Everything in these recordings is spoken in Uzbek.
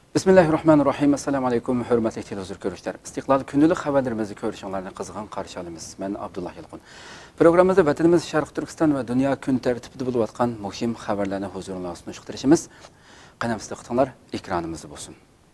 Bismillahirrahmanirrahim. Assalamu alaykum, hurmatli televizor ko'ruvchilar. Istiqlol kundalik xabarlarimizni ko'rishinglarni qizg'in qarshi olamiz. Men Abdullah Yilqin. Programmamizda vatanimiz Sharq Turkiston va dunyo kun tartibida bo'lib o'tgan muhim xabarlarni huzuringizga sunishtirishimiz. Qanamizda qitinglar, ekranimizda bo'lsin.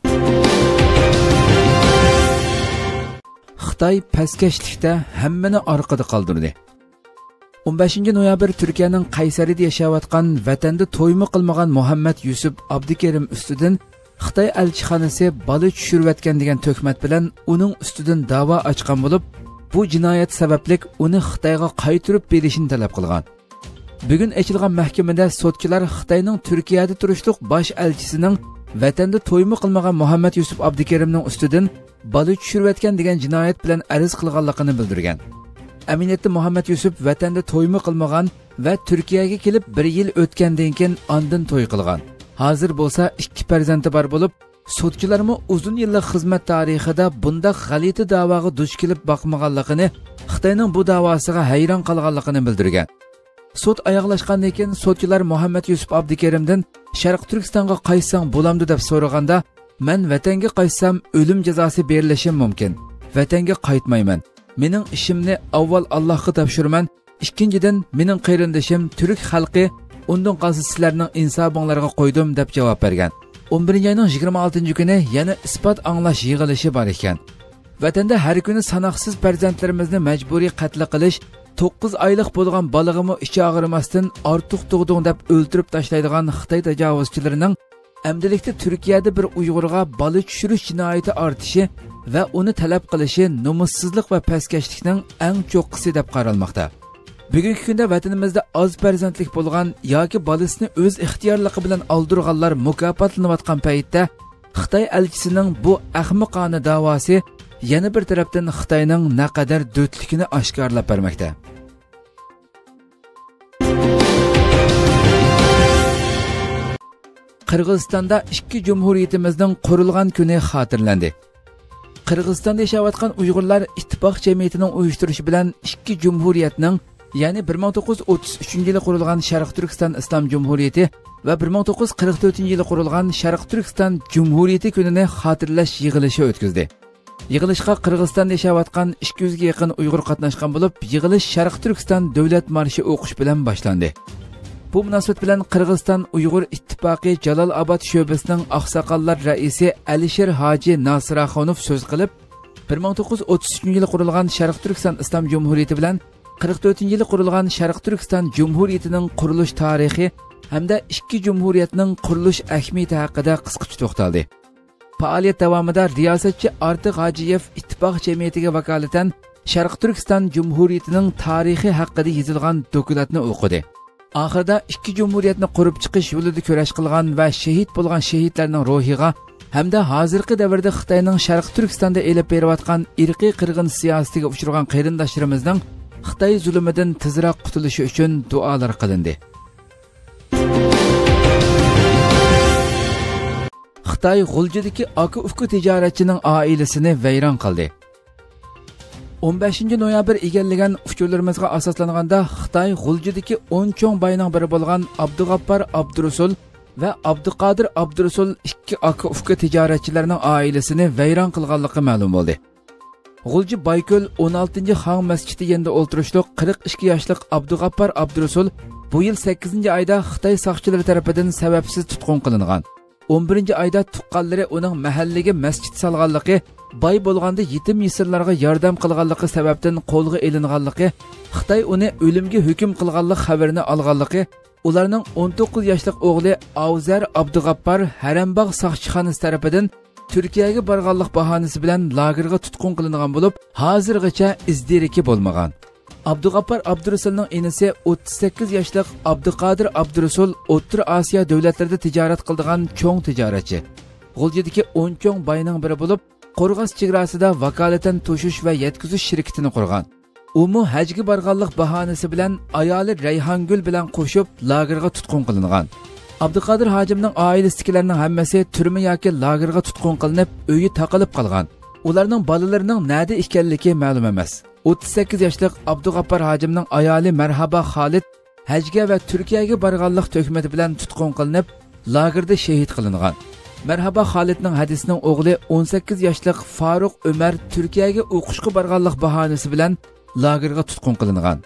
Xitoy paskashlikda hammani orqada qoldirdi. 15-noyabr Turkiyaning Qaysarida yashayotgan vatanda to'ymi qilmagan Muhammad Yusuf Abdukerim ustidan Xitoy elchixonasi bola tushirayotgan degan tuhmat bilan uning ustidan da'vo ochgan bo'lib, bu jinoyat sababli uni Xitoyga qaytarib berishini talab qilgan. Bugun ochilgan mahkamada sudchilar Xitoyning Turkiyada turishliq bosh elchisining vatanda to'ymi qilmagan Muhammad Yusuf Abdukerimning ustidan bola tushirayotgan degan jinoyat bilan arz qilganligini bildirgan. Aminatda Muhammad Yusuf vatanda to'ymi qilmagan va Turkiyaga kelib 1 yil o'tgandan keyin ondan to'y qilgan. Hozir bo'lsa 2 farzandi bor bo'lib, sudchilarmi uzun yillik xizmat tarixida bundaq g'alati da'voga duch kelib boqmaganligini, Xitoyning bu da'vosiga hayron qolganligini bildirgan. Sud oyoqlashgandan keyin sudchilar Muhammad Yusuf Abdukerimdan Sharq Turkistonga qaytsang bo'lamdi deb so'raganda, "Men vatanga qaytsam o'lim jazosi berilishi mumkin. Vatanga qaytmayman. Mening ishimni avval Allohga topshiraman. Ikkinchidan, mening qarindishim Turk xalqi undan qolsa sizlarning insobinglarga qo'ydim" deb javob bergan. 11-oyning 26-kuni yana isbot anglash yig'ilishi bor ekan. Vatanda har kuni sanoqsiz farzandlarimizni majburiy qatl qilish, 9 oylik bo'lgan balog'imi ichi og'rimasdan ortiq tug'ding deb o'ltirib tashlaydigan Xitoy tajovuzchilarining amdilikda Turkiyada bir Uyg'urga bola tushirish jinoyati ortishi va uni talab qilishi nomussizlik va paskashlikning eng cho'qqisi deb qaralmoqda. Bugungi kunda vatanimizda oz farzandlik bo'lgan yoki bolasini o'z ixtiyorligi bilan oldirganlar mukofotlanayotgan paytda Xitoy elchisining bu ahmoqona da'vosi yana bir tarafdan Xitoyning naqadar do'tligini oshkorlab bermoqda. Qirg'izistonda ikki jumhuriyatimizning qurilgan kuni xotirlandi. Qirg'izistonda yashayotgan Uyg'urlar ittifoq jamiyatining uyushtirishi bilan ikki jumhuriyatning, ya'ni 1933-yili qurilgan Sharq Turkiston Islom Jumhuriyati va 1944-yili qurilgan Sharq Turkiston Jumhuriyati kunini xotirlash yig'ilishi o'tkazdi. Yig'ilishga Qirg'izistonda yashayotgan 200 ga yaqin Uyg'ur qatnashgan bo'lib, yig'ilish Sharq Turkiston davlat marshi o'qish bilan boshlandi. Bu munosabat bilan Qirg'iziston Uyg'ur ittifoqi Jalolobod sho'basining oqsoqollar raisi Alisher Hoji Nasiraxonov so'z qilib, 1933-yili qurilgan Sharq Turkiston Islom Jumhuriyati bilan 44-yili qurilgan Sharq Turkiston Jumhuriyatining qurilish tarixi hamda ikki jumhuriyatning qurilish ahamiyati haqida qisqacha to'xtaldi. Faoliyat davomida riyosatchi Ortiq Hojiyev ittifoq jamiyatiga vakolatan Sharq Turkiston Jumhuriyatining tarixi haqida yozilgan dokumentni o'qidi. Oxirida ikki jumhuriyatni qurib chiqish yo'lida kurash qilgan va shahid bo'lgan shahidlarning ruhiga hamda hozirgi davrda Xitoyning Sharq Turkistonda elib berayotgan irqiy qirg'in siyosatiga uchragan qarindoshlarimizning Xitoy zulmidan tezroq qutulishi uchun duolar qilindi. Xitoy G'uljidagi aka-uka tijoratchining oilasini vayron qildi. 15-noyabr egallagan uchurlarimizga asoslanganda Xitoy G'uljidagi 10 cho'ng boyning biri bo'lgan Abdug'appar Abdurasul va Abduqodir Abdurasul ikki aka-uka tijoratchilarning oilasini vayron qilganligi ma'lum bo'ldi. G'ulji Bayko'l 16-Xon masjidi yanida o'ltirishliq 42 yoshlik Abdug'appar Abdurasul bu yil 8-oyda Xitoy soqchilari tomonidan sababsiz tutqun qilingan. 11-oyda tuqqanlari uning mahallaga masjid solganligi, boy bo'lganda yetim yesirlarga yordam qilganligi sababdan qo'lga elinganligi, Xitoy uni o'limga hukm qilganlik xabarini olganligi, ularning 19 yoshlik o'g'li Avzar Abdug'appar Harambog' soqchixonasi tomonidan Turkiyaga borganlik bahonasi bilan lagerga tutqun qilingan bo'lib, hozirgacha izdiriki bo'lmagan. Abdug'appar Abdurasulning enisi 38 yoshlik Abduqodir Abdurasul O'rta Osiyo davlatlarida tijorat qiladigan cho'ng tijoratchi. G'uljidagi 10 cho'ng boyning biri bo'lib, Qo'rg'os chegarasida vakolatan to'shish va yetkazish shirkatini qurgan. U hajga borganlik bahonasi bilan ayoli Rayhongul bilan qo'shib lagerga tutqun qilingan. Abduqodir hojimning oilasidagilarning hammasi turma yoki lagerga tutqun qilinib, uyi taqilib qolgan. Ularning bolalarining nada ekanligi ma'lum emas. 38 yoshlik Abdug'appar hojimning ayoli Marhaba Xolid hajga va Turkiyaga borganlik tuhmati bilan tutqun qilinib, lagerda shahid qilingan. Marhaba Xolidning hadisining o'g'li 18 yoshlik Faruq Umar Turkiyaga o'qishga borganlik bahonasi bilan lagerga tutqun qilingan.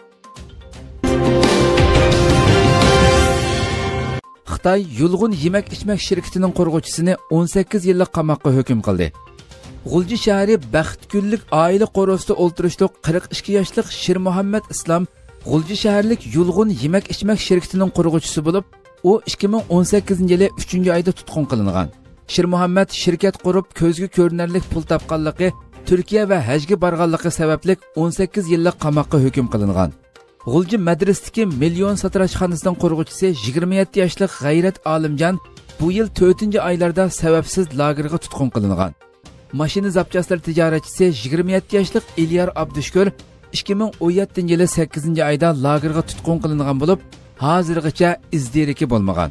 Xitoy yulg'un yemak-ichmak shirkatining qurg'uvchisini 18 yillik qamoqqa hukm qildi. G'ulji shahri Baxtgullik oila qo'rosida o'ltirishliq 42 yoshlik Shir Muhammad Islom G'ulji shaharlik yulg'un yemak-ichmak shirkatining qurg'uvchisi bo'lib, u 2018-yili 3-oyda tutqun qilingan. Shir Muhammad shirkat qurib, ko'zga ko'rinarlik pul topganligi, Turkiya va hajga borganligi sababli 18 yillik qamoqqa hukm qilingan. G'ulji madrasadagi Million satrashxonasining qurg'uvchisi 27 yoshlik G'ayrat Olimjon bu yil 4-oylarda sababsiz lagerga tutqun qilingan. Mashina zapchastlar tijoratchisi 27 yoshlik Ilyar Abdushkur 2017-yili 8-oyda lagerga tutqun qilingan bo'lib, hozirgacha izdiriki bo'lmagan.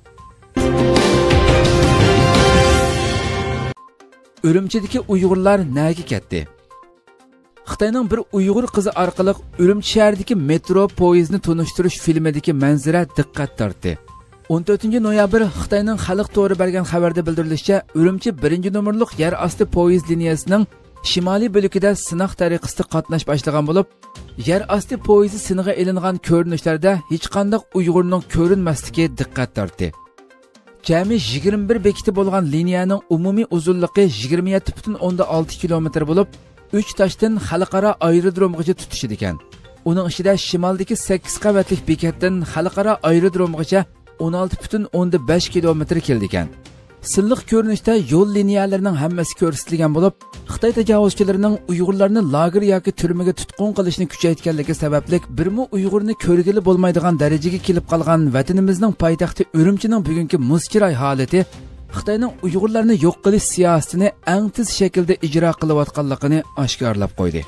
Urumchidagi Uyg'urlar nega ketdi? Xitoyning bir Uyg'ur qizi orqali Urumchi shahridagi metro poyezdni tunishtirish filmidagi manzara diqqat tortdi. 14-noyabr Xitoyning xalq to'g'ri bergan xabarda bildirilishicha, Urumchi 1-nomerlik yer osti poyezd liniyasining shimoliy bo'lagida sinaq tariqasida qatnash boshlagan bo'lib, yer osti poyezdi sinig'a ilingan ko'rinishlarda hech qanday Uyg'urning ko'rinmasligi diqqat tortdi. Jami 21 bekiti bo'lgan liniyaning umumiy uzunligi 27,6 kilometr bo'lib, 3 toshdan xalqaro aerodromgacha tutishidi ekan. Uning ichida shimoldagi 8 qavatlik bekatdan xalqaro aerodromgacha 16,5 kilometr keldi ekan. Silliq ko'rinishda yo'l liniyalarining hammasi ko'rsatilgan bo'lib, Xitoy tajovuzchilarining Uyg'urlarni lager yoki turmaga tutqun qilishni kuchaytirganligi sababli birmi Uyg'urni ko'rgili bo'lmaydigan darajaga kelib qolgan vatanimizning poytaxti Urumchining bugungi muzchiroy holati Xitoyning Uyg'urlarni yo'q qilish siyosatini eng tez shaklda ijro qilayotganligini oshkorlab qo'ydi.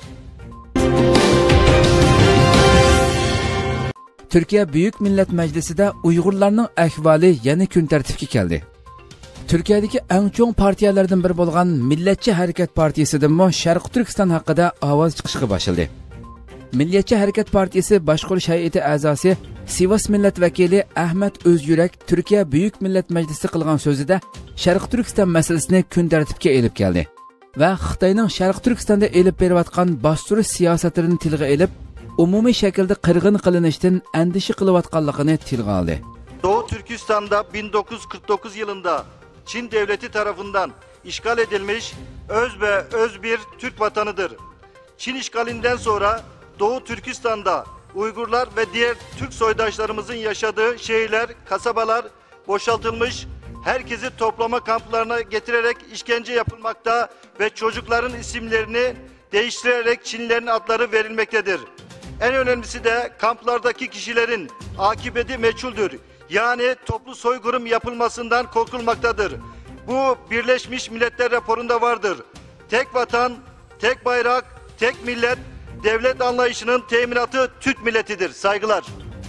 Turkiya Buyuk Millat Majlisida Uyg'urlarning ahvoli yana kun tartibga keldi. Turkiyadagi eng cho'ng partiyalardan biri bo'lgan Millatchi Harakat Partiyasidan Sharq Turkiston haqida ovoz chiqishga boshladi. Millatchi Harakat Partiyasi boshqarish hay'ati a'zosi Sivas millat vakili Ahmad O'zyurak Turkiya Buyuk Millat Majlisi qilgan so'zida Sharq Turkiston masalasini kun tartibga elib keldi va Xitoyning Sharq Turkistonda elib berayotgan bostirish siyosatlarini tilga elib, umumiy shaklda qirg'in qilinishdan andishi qilayotganligini tilga oldi. Doğu Türkistan'da 1949 yılında Çin devleti tarafından işgal edilmiş öz bir Türk vatanıdır. Çin işgalinden sonra Doğu Türkistan'da Uygurlar ve diğer Türk soydaşlarımızın yaşadığı şehirler, kasabalar boşaltılmış, herkesi toplama kamplarına getirerek işkence yapılmakta ve çocukların isimlerini değiştirerek Çinlilerin adları verilmektedir. En önemlisi de kamplardaki kişilerin akıbeti meçhuldür. Yani toplu soykırım yapılmasından korkulmaktadır. Bu Birleşmiş Milletler raporunda vardır. Tek vatan, tek bayrak, tek millet, devlet anlayışının teminatı Türk milletidir. Saygılar.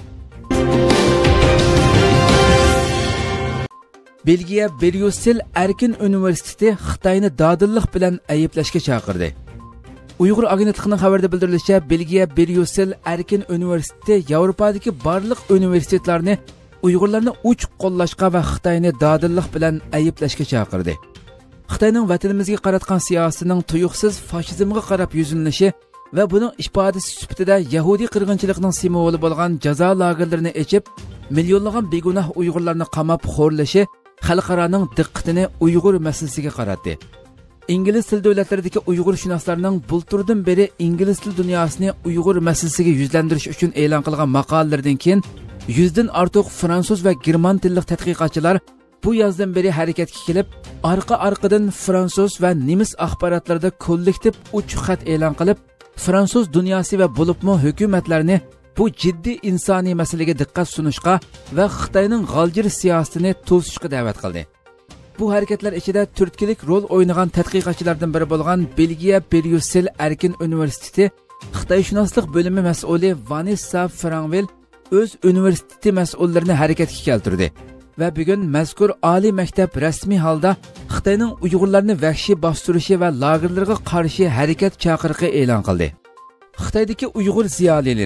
Belgiya Brüssel Erkin Üniversiteti Xitoyni dadillik bilan ayblashga chaqirdi. Uyg'ur agentligining xabarida bildirilishicha, Belgiya Brüssel Erkin Üniversiteti Yevropadagi barliq universitetlarni Uyg'urlarni uch qo'llashga va Xitoyni dadillik bilan ayblashga chaqirdi. Xitoyning vatanimizga qaratgan siyosatining tuyuqsiz fashizmga qarab yuzlanishi va buning ifodasi sifatida Yahudi qirg'inchiligining simvoli bo'lgan jazo lagerlarini ochib, millionlagan begunoh Uyg'urlarni qamab xo'rlashi xalqaroning diqqatini Uyg'ur masalasiga qaratdi. İngiliz til davlatlaridagi Uyg'urshunoslarning bulturdan beri ingliz til dunyosini Uyg'ur masalasiga yuzlantirish uchun e'lon qilgan maqolalardan keyin 100dan ortiq fransuz va german tilli tadqiqotchilar bu yozdan beri harakatga kelib, arqa-arqadan fransuz va nemis axborotlarida kollektiv uch xat e'lon qilib, fransuz dunyosi va bo'libmi hukumatlarni bu jiddiy insoniy masalaga diqqat sunishga va Xitoyning g'aljir siyosatini to'sishga da'vat qildi. Bu harakatlar ichida turtkilik rol o'ynagan tadqiqotchilardan biri bo'lgan Belgiya Brüssel Erkin Universiteti Xitoyshunoslik bo'limi mas'uli Vanessa Franvel o'z universiteti mas'ullarini harakatga keltirdi va bugun mazkur oliy maktab rasmiy holda Xitoyning Uyg'urlarni vahshiy bostirishi va lagerlarga qarshi harakat chaqiriqi e'lon qildi. Xitoydagi Uyg'ur ziyolilari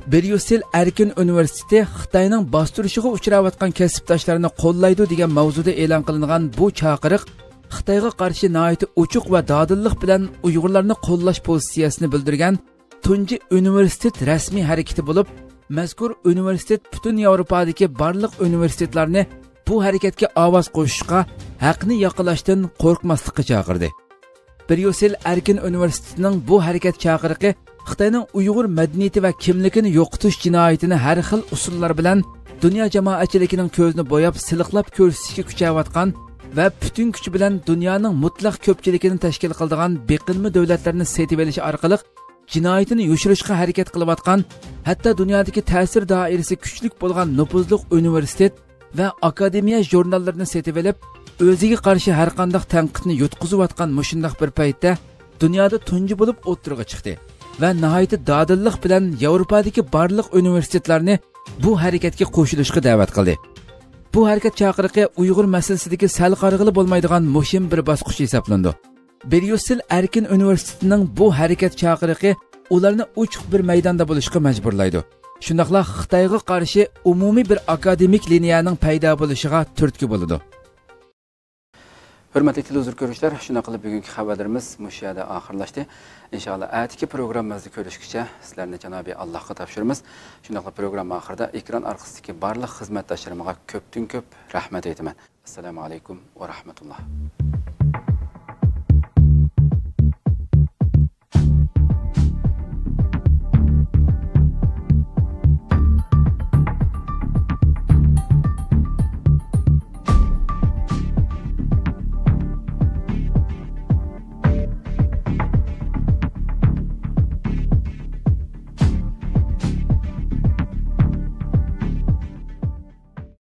Bryussel Erkin Universiteti Xitoyning bostirishiga uchrayotgan kasbdoshlarini qo'llaydi degan mavzuda e'lon qilingan bu chaqiriq Xitoyga qarshi nihoyat ochiq va dadillik bilan Uyg'urlarni qo'llash pozitsiyasini bildirgan tunji universitet rasmiy harakati bo'lib, mazkur universitet butun Yevropadagi barliq universitetlarni bu harakatga ovoz qo'shishga, haqni yoqlashdan qo'rqmaslikka chaqirdi. Bryussel Erkin Universitetining bu harakat chaqiriqi Xitoyning Uyg'ur madaniyati va kimligini yo'qotish jinoyatini har xil usullar bilan dunyo jamoatchiligining ko'zini bo'yab siliqlab ko'rsatishga kuchayotgan va butun kuch bilan dunyoning mutlaq ko'pchiligini tashkil qiladigan beqinma davlatlarni setib olish orqali jinoyatini yo'shirishga harakat qilayotgan, hatto dunyodagi ta'sir doirasi kuchli bo'lgan nufuzli universitet va akademiya jurnallarni setib olib, o'ziga qarshi har qanday tanqidni yutqizayotgan mushundaq bir paytda dunyoda tunji bo'lib o'tirg'i chiqdi va nihoyat dadillik bilan Yevropadagi barliq universitetlarni bu harakatga qo'shilishga da'vat qildi. Bu harakat chaqiriqi Uyg'ur masalasidagi sal qarg'ili bo'lmaydigan muhim bir bosqich hisoblandi. Bryussel Erkin Universitetining bu harakat chaqiriqi ularni ochiq bir maydonda bo'lishga majburlaydi. Shundaqla Xitoyga qarshi umumiy bir akademik liniyaning paydo bo'lishiga turtki bo'ladi. Hurmatli televizor ko'ruvchilar, shuna qilib bugungi xabarlarimiz mushu yerda oxirlashdi. Inshaalloh atigi programmamizni ko'rishgacha sizlarni Janobi Allohga topshiramiz. Shunday programma oxirida ekran orqasidagi barliq xizmatdoshlarimga ko'pdan ko'p rahmat aytaman. Assalomu alaykum va rahmatulloh.